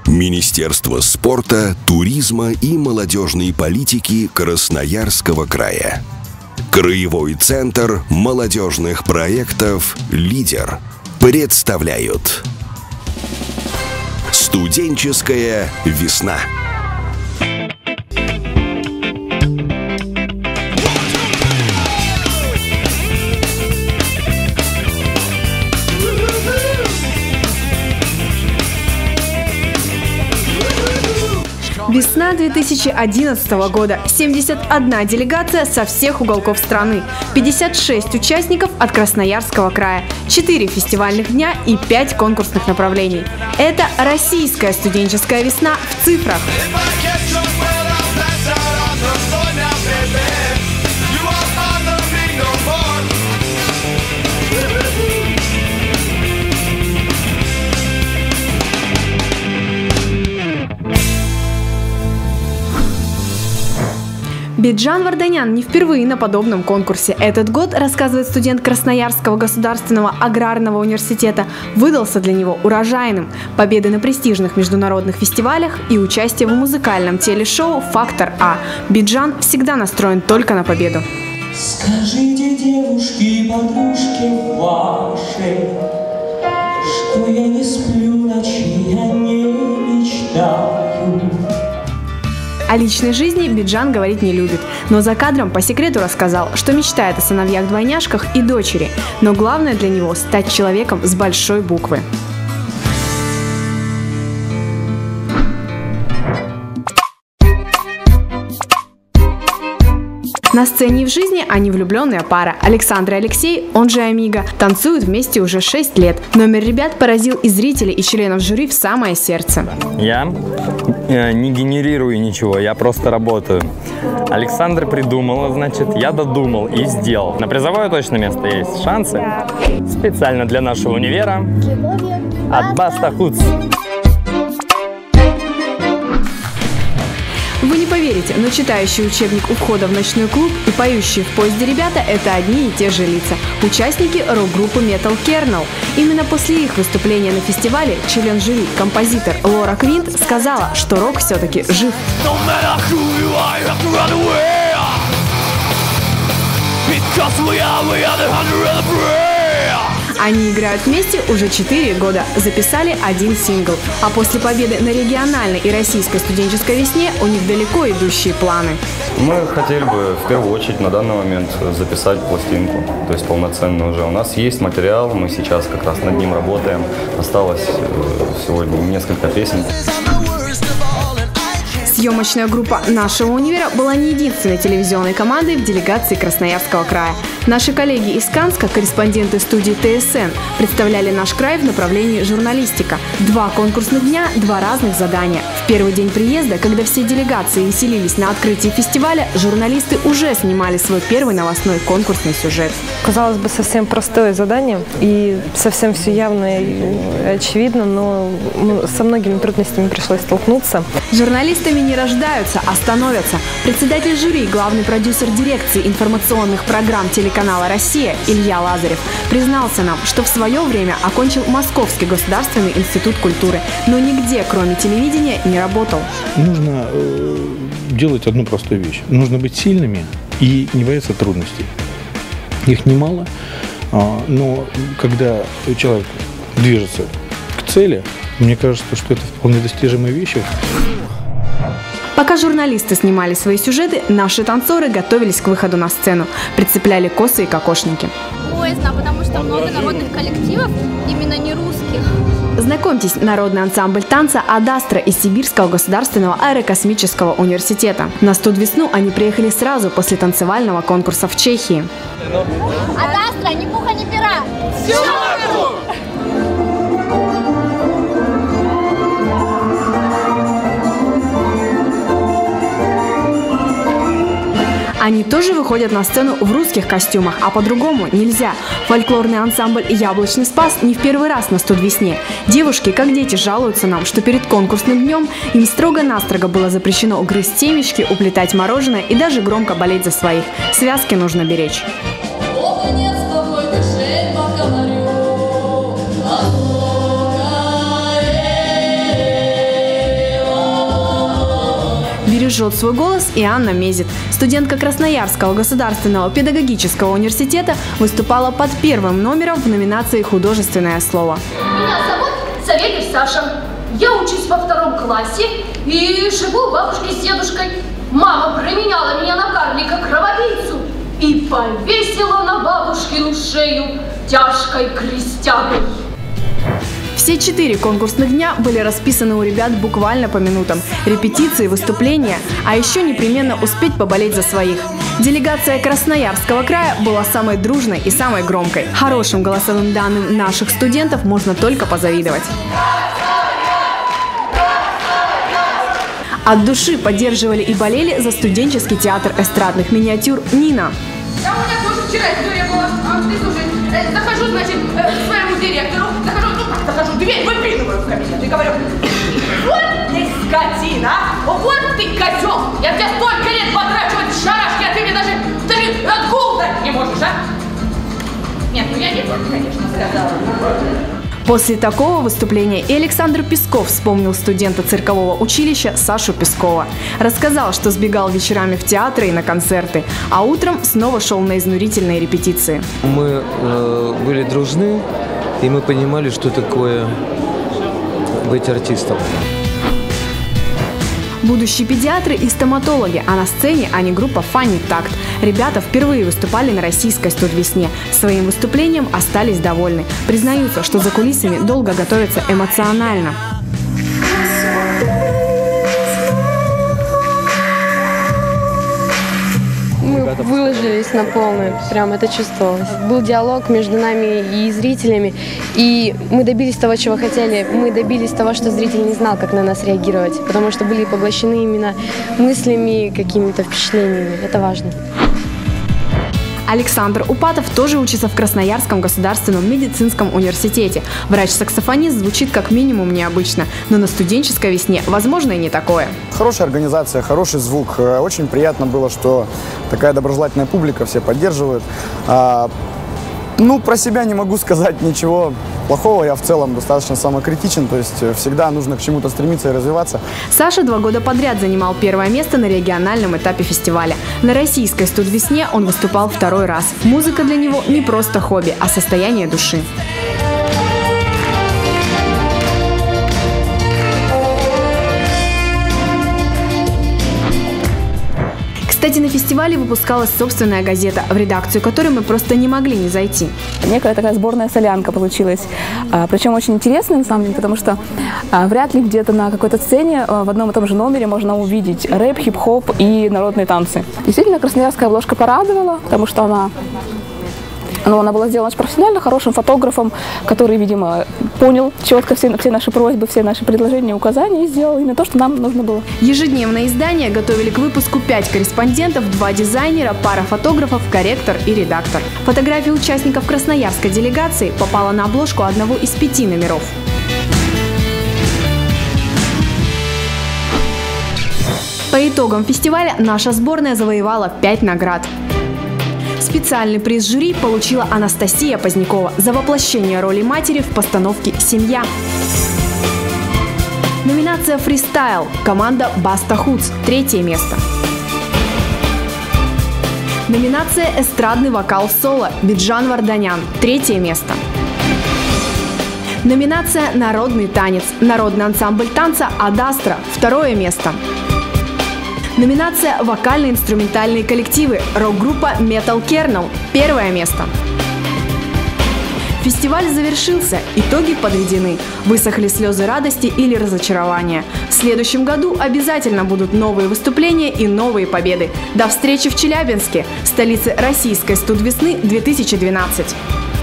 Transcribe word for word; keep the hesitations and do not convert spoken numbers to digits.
Министерство спорта, туризма и молодежной политики Красноярского края. Краевой центр молодежных проектов «Лидер» представляют «Студенческая весна». Весна две тысячи одиннадцатого года. семьдесят одна делегация со всех уголков страны. пятьдесят шесть участников от Красноярского края. четыре фестивальных дня и пять конкурсных направлений. Это российская студенческая весна в цифрах. Биджан Варданян не впервые на подобном конкурсе. Этот год, рассказывает студент Красноярского государственного аграрного университета, выдался для него урожайным. Победы на престижных международных фестивалях и участие в музыкальном телешоу «Фактор А». Биджан всегда настроен только на победу. Скажите, девушки, подружки ваши, что я не сплю ночи, я не мечтаю. О личной жизни Биджан говорить не любит, но за кадром по секрету рассказал, что мечтает о сыновьях-двойняшках и дочери, но главное для него – стать человеком с большой буквы. На сцене и в жизни они влюбленная пара. Александр и Алексей, он же Амиго, танцуют вместе уже шесть лет. Номер ребят поразил и зрителей, и членов жюри в самое сердце. Я э, не генерирую ничего, я просто работаю. Александр придумал, значит, я додумал и сделал. На призовое точно место есть шансы. Специально для нашего универа от Баста Худс. Вы не поверите, но читающий учебник у входа в ночной клуб и поющие в поезде ребята – это одни и те же лица. Участники рок-группы Metal Kernel. Именно после их выступления на фестивале член жюри, композитор Лора Квинт сказала, что рок все-таки жив. Они играют вместе уже четыре года, записали один сингл. А после победы на региональной и российской студенческой весне у них далеко идущие планы. Мы хотели бы в первую очередь на данный момент записать пластинку, то есть полноценно уже. У нас есть материал, мы сейчас как раз над ним работаем. Осталось сегодня несколько песен. Съемочная группа нашего универа была не единственной телевизионной командой в делегации Красноярского края. Наши коллеги из Канска, корреспонденты студии Т С Н, представляли наш край в направлении журналистика. Два конкурсных дня, два разных задания. В первый день приезда, когда все делегации веселились на открытии фестиваля, журналисты уже снимали свой первый новостной конкурсный сюжет. Казалось бы, совсем простое задание и совсем все явно и очевидно, но со многими трудностями пришлось столкнуться. Журналистами не рождаются, а становятся. Председатель жюри, главный продюсер дирекции информационных программ телеканала «Россия» Илья Лазарев признался нам, что в свое время окончил Московский государственный институт культуры, но нигде, кроме телевидения, не работал. Нужно э, делать одну простую вещь. Нужно быть сильными и не бояться трудностей. Их немало, э, но когда человек движется к цели, мне кажется, что это вполне достижимые вещи. Пока журналисты снимали свои сюжеты, наши танцоры готовились к выходу на сцену, прицепляли косы и кокошники. Поздно, потому что много народных коллективов, именно не русских. Знакомьтесь, народный ансамбль танца «Адастра» из Сибирского государственного аэрокосмического университета. На студвесну они приехали сразу после танцевального конкурса в Чехии. «Адастра, ни пуха, ни пера!» Они тоже выходят на сцену в русских костюмах, а по-другому нельзя. Фольклорный ансамбль «Яблочный спас» не в первый раз на студвесне. Девушки, как дети, жалуются нам, что перед конкурсным днем им строго-настрого было запрещено грызть семечки, уплетать мороженое и даже громко болеть за своих. Связки нужно беречь. бережет свой голос и Анна Мезет. Студентка Красноярского государственного педагогического университета выступала под первым номером в номинации «Художественное слово». Меня зовут Савельев Саша. Я учусь во втором классе и живу у бабушки с дедушкой. Мама променяла меня на карлика-кровопийцу и повесила на бабушкину шею тяжкой крестягой. Все четыре конкурсных дня были расписаны у ребят буквально по минутам. Репетиции, выступления, а еще непременно успеть поболеть за своих. Делегация Красноярского края была самой дружной и самой громкой. Хорошим голосовым данным наших студентов можно только позавидовать. От души поддерживали и болели за студенческий театр эстрадных миниатюр «Нина». Да, у меня тоже вчера история была. А, ты слушай, э, захожу, значит, э, к своему директору, захожу, ну как захожу, дверь выпинываю в кабинет и говорю: вот ты скотина, вот ты козел, я тебя столько лет потрачу в шарашки, а ты мне даже, даже отгул дать не можешь, а? Нет, ну я не только, конечно, сказала. После такого выступления и Александр Песков вспомнил студента циркового училища Сашу Пескова. Рассказал, что сбегал вечерами в театры и на концерты, а утром снова шел на изнурительные репетиции. Мы э, были дружны, и мы понимали, что такое быть артистом. Будущие педиатры и стоматологи, а на сцене они группа «Фанни Такт». Ребята впервые выступали на российской студвесне. Своим выступлением остались довольны. Признаются, что за кулисами долго готовятся эмоционально. Мы выложились на полную, прям это чувствовалось. Был диалог между нами и зрителями, и мы добились того, чего хотели. Мы добились того, что зритель не знал, как на нас реагировать, потому что были поглощены именно мыслями, какими-то впечатлениями. Это важно. Александр Упатов тоже учится в Красноярском государственном медицинском университете. Врач-саксофонист звучит как минимум необычно, но на студенческой весне возможно и не такое. Хорошая организация, хороший звук. Очень приятно было, что такая доброжелательная публика, все поддерживают. Ну, про себя не могу сказать ничего плохого. Я в целом достаточно самокритичен, то есть всегда нужно к чему-то стремиться и развиваться. Саша два года подряд занимал первое место на региональном этапе фестиваля. На российской студвесне он выступал второй раз. Музыка для него не просто хобби, а состояние души. Кстати, на фестивале выпускалась собственная газета, в редакцию которой мы просто не могли не зайти. Некая такая сборная солянка получилась. Причем очень интересная, на самом деле, потому что вряд ли где-то на какой-то сцене в одном и том же номере можно увидеть рэп, хип-хоп и народные танцы. Действительно, красноярская обложка порадовала, потому что она... Но она была сделана очень профессионально, хорошим фотографом, который, видимо, понял четко все, все наши просьбы, все наши предложения, указания и сделал именно то, что нам нужно было. Ежедневное издание готовили к выпуску пять корреспондентов, два дизайнера, пара фотографов, корректор и редактор. Фотография участников красноярской делегации попала на обложку одного из пяти номеров. По итогам фестиваля наша сборная завоевала пять наград. Специальный приз жюри получила Анастасия Позднякова за воплощение роли матери в постановке «Семья». Номинация «Фристайл» – команда «Баста Худс» – третье место. Номинация «Эстрадный вокал соло» – Биджан Варданян – третье место. Номинация «Народный танец» – народный ансамбль танца «Адастра» – второе место. Номинация «Вокально-инструментальные коллективы» рок-группа Metal Kernel – первое место. Фестиваль завершился, итоги подведены. Высохли слезы радости или разочарования. В следующем году обязательно будут новые выступления и новые победы. До встречи в Челябинске, столице российской студвесны две тысячи двенадцать.